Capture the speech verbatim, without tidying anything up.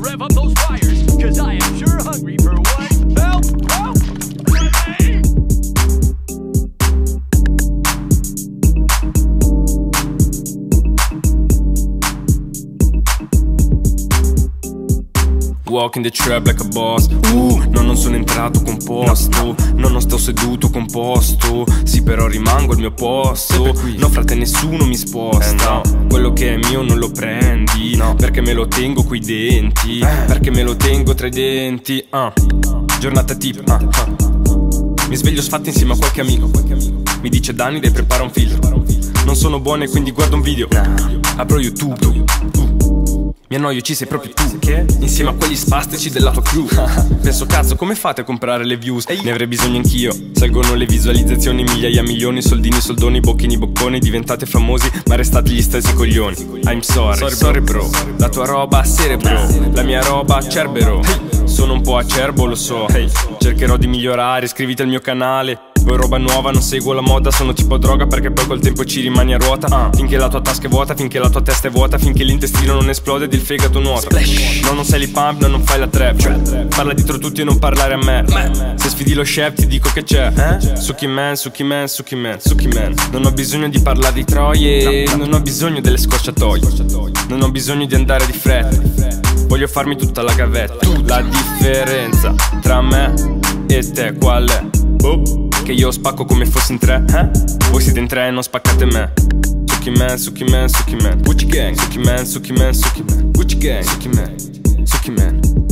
rev up those fires, cause I am sure hungry for one. Help! Help! Walk in the trap like a boss. Uh, no, non sono entrato composto. No, non sto seduto composto. Sì, però rimango al mio posto. No, frate, nessuno mi sposta. eh, no. Quello che è mio non lo prendi, no. Perché me lo tengo coi denti, eh. Perché me lo tengo tra i denti. uh. Giornata tip, uh, uh. Mi sveglio sfatto insieme a qualche amico. Mi dice Dani, dai, prepara un film. Non sono buono e quindi guardo un video. Apro YouTube, tu, tu. Mi annoio, ci sei proprio tu, che? Insieme a quegli spastici della tua crew. Penso, cazzo, come fate a comprare le views? Ne avrei bisogno anch'io. Salgono le visualizzazioni, migliaia, milioni. Soldini, soldoni, bocchini, bocconi. Diventate famosi, ma restate gli stessi coglioni. I'm sorry, sorry, sorry bro. La tua roba, cerebro. La mia roba, cerbero. Sono un po' acerbo, lo so. Cercherò di migliorare, iscriviti al mio canale. Vuoi roba nuova, non seguo la moda, sono tipo droga perché poi col tempo ci rimani a ruota. uh. Finché la tua tasca è vuota, finché la tua testa è vuota, finché l'intestino non esplode ed il fegato nuota. Splash. No, non sei li pump, no, non fai la trap, cioè, parla dietro tutti e non parlare a me. Se sfidi lo chef ti dico che c'è, eh? Suki man, suki man, suki man, suki man. Non ho bisogno di parlare di troie, non ho bisogno delle scorciatoie, non ho bisogno di andare di fretta, voglio farmi tutta la gavetta. La differenza tra me e te qual è? Oh. Che io spacco come fossi in tre, eh? Voi siete in tre e non spaccate me. Suki man, suki man, suki man, Gucci gang. Suki man, suki man, suki man, Gucci gang. Suki man, suki man.